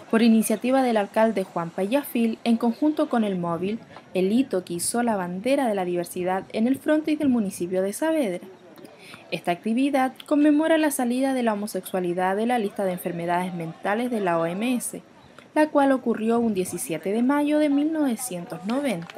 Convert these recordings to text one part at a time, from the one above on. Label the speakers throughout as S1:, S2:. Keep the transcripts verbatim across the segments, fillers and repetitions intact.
S1: Por iniciativa del alcalde Juan Payafil, en conjunto con el móvil, el hito que izó la bandera de la diversidad en el frontis del municipio de Saavedra. Esta actividad conmemora la salida de la homosexualidad de la lista de enfermedades mentales de la O M S, la cual ocurrió un diecisiete de mayo de mil novecientos noventa.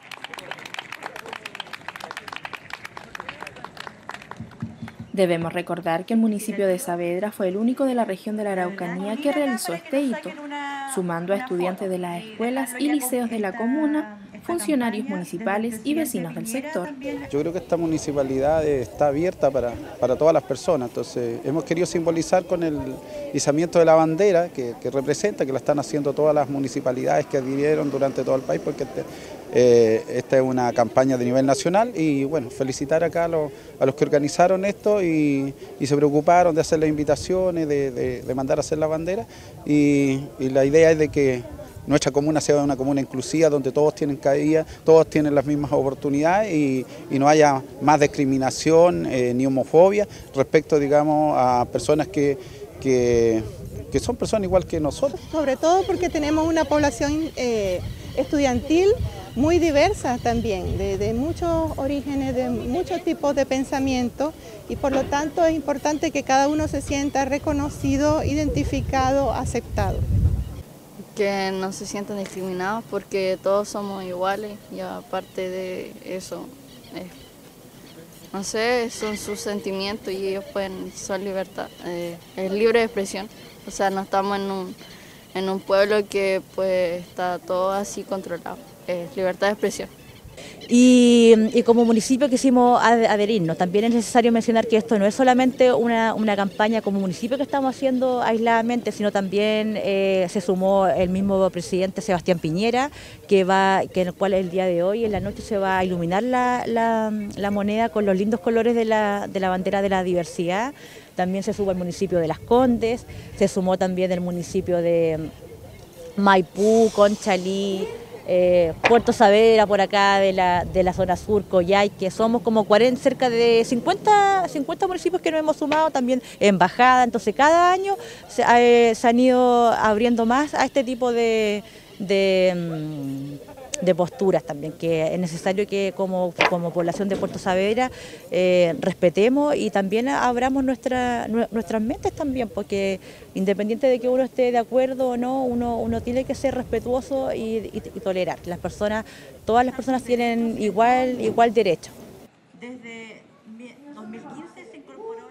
S1: Debemos recordar que el municipio de Saavedra fue el único de la región de la Araucanía que realizó este hito, sumando a estudiantes de las escuelas y liceos de la comuna, funcionarios municipales y vecinos del sector.
S2: Yo creo que esta municipalidad está abierta para, para todas las personas, entonces hemos querido simbolizar con el izamiento de la bandera que, que representa, que la están haciendo todas las municipalidades que adhirieron durante todo el país, porque este, eh, esta es una campaña de nivel nacional y bueno, felicitar acá a los, a los que organizaron esto y, y se preocuparon de hacer las invitaciones, de, de, de mandar a hacer la bandera y, y la idea es de que nuestra comuna sea una comuna inclusiva donde todos tienen cabida, todos tienen las mismas oportunidades y, y no haya más discriminación eh, ni homofobia respecto, digamos, a personas que, que, que son personas igual que nosotros.
S3: Sobre todo porque tenemos una población eh, estudiantil muy diversa también, de, de muchos orígenes, de muchos tipos de pensamiento y por lo tanto es importante que cada uno se sienta reconocido, identificado, aceptado.
S4: Que no se sientan discriminados porque todos somos iguales y aparte de eso, eh, no sé, son sus sentimientos y ellos pueden, son libertad, eh, es libre de expresión, o sea, no estamos en un, en un pueblo que pues está todo así controlado, es libertad de expresión.
S5: Y, y como municipio quisimos adherirnos. También es necesario mencionar que esto no es solamente una, una campaña como municipio que estamos haciendo aisladamente, sino también eh, se sumó el mismo presidente Sebastián Piñera, que va, que en el cual el día de hoy, en la noche, se va a iluminar la, la, la moneda con los lindos colores de la, de la bandera de la diversidad. También se sumó el municipio de Las Condes, se sumó también el municipio de Maipú, Conchalí, Eh, Puerto Saavedra por acá de la, de la zona sur, Coyhaique, somos como cuarenta, cerca de cincuenta, cincuenta municipios que nos hemos sumado, también embajada, entonces cada año se, eh, se han ido abriendo más a este tipo de, de, de posturas también, que es necesario que como, como población de Puerto Saavedra eh, respetemos y también abramos nuestra, nuestras mentes también, porque independiente de que uno esté de acuerdo o no, uno, uno tiene que ser respetuoso y, y, y tolerar. Las personas, todas las personas tienen igual, igual derecho.
S1: Desde dos mil quince se incorporó.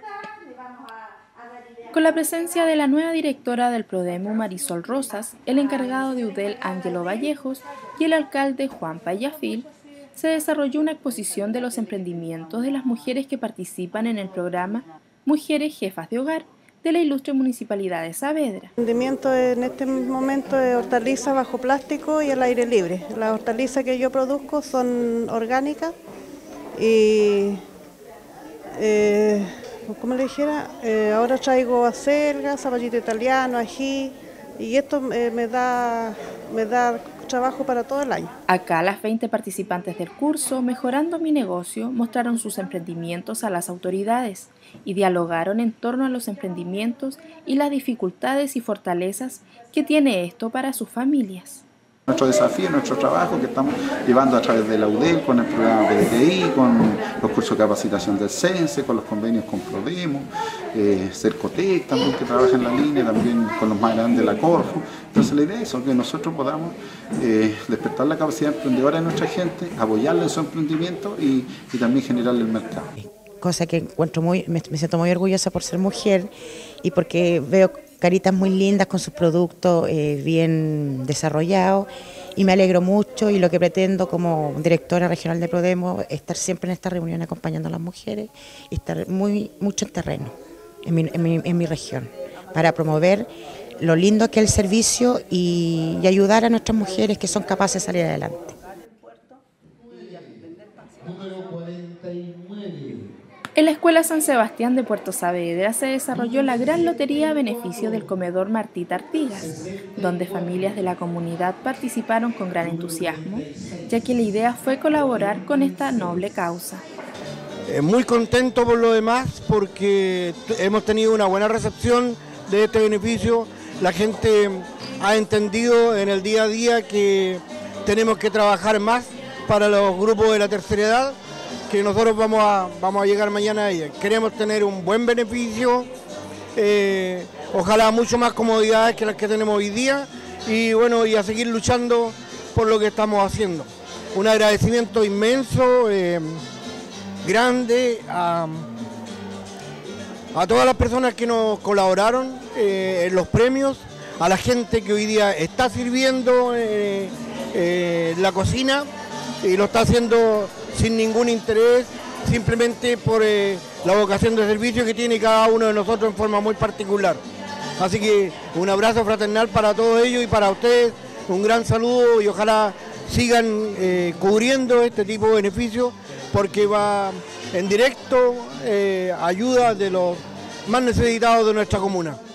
S1: Con la presencia de la nueva directora del Prodemu, Marisol Rosas, el encargado de U D E L, Ángelo Vallejos, y el alcalde Juan Payafil, se desarrolló una exposición de los emprendimientos de las mujeres que participan en el programa Mujeres Jefas de Hogar, de la ilustre Municipalidad de Saavedra.
S3: El emprendimiento en este momento es hortalizas bajo plástico y al aire libre. Las hortalizas que yo produzco son orgánicas y, eh, como le dijera, eh, ahora traigo acelga, zapallito italiano, ají y esto eh, me da, me da trabajo para todo el año.
S1: Acá las veinte participantes del curso Mejorando mi negocio mostraron sus emprendimientos a las autoridades y dialogaron en torno a los emprendimientos y las dificultades y fortalezas que tiene esto para sus familias.
S2: Nuestro desafío, nuestro trabajo que estamos llevando a través de la U D E L, con el programa P D T I, con los cursos de capacitación del CENSE, con los convenios con Prodemu, eh, Cercotec también que trabaja en la línea, también con los más grandes de la Corfo. Entonces la idea es eso, que nosotros podamos eh, despertar la capacidad emprendedora de nuestra gente, apoyarla en su emprendimiento y, y también generarle el mercado.
S6: Cosa que encuentro muy, me, me siento muy orgullosa por ser mujer y porque veo caritas muy lindas con sus productos eh, bien desarrollados y me alegro mucho y lo que pretendo como directora regional de Prodemu es estar siempre en esta reunión acompañando a las mujeres y estar muy, mucho en terreno, en mi, en mi, en mi región, para promover lo lindo que es el servicio y, y ayudar a nuestras mujeres que son capaces de salir adelante.
S1: En la Escuela San Sebastián de Puerto Saavedra se desarrolló la gran lotería a beneficio del comedor Martita Artigas, donde familias de la comunidad participaron con gran entusiasmo, ya que la idea fue colaborar con esta noble causa.
S7: Muy contento por lo demás porque hemos tenido una buena recepción de este beneficio. La gente ha entendido en el día a día que tenemos que trabajar más para los grupos de la tercera edad, que nosotros vamos a, vamos a llegar mañana a ella. Queremos tener un buen beneficio, eh, ojalá mucho más comodidades que las que tenemos hoy día, y bueno, y a seguir luchando por lo que estamos haciendo. Un agradecimiento inmenso, eh, grande a, a todas las personas que nos colaboraron eh, en los premios, a la gente que hoy día está sirviendo eh, eh, la cocina y lo está haciendo sin ningún interés, simplemente por eh, la vocación de servicio que tiene cada uno de nosotros en forma muy particular. Así que un abrazo fraternal para todos ellos y para ustedes, un gran saludo y ojalá sigan eh, cubriendo este tipo de beneficios, porque va en directo eh, ayuda de los más necesitados de nuestra comuna.